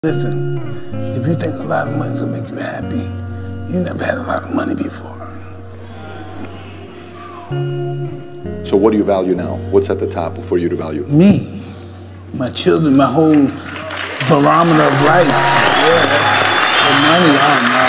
Listen, if you think a lot of money is gonna make you happy, you never had a lot of money before. So what do you value now? What's at the top for you to value? Me, my children, my whole barometer of life. Yeah, the money,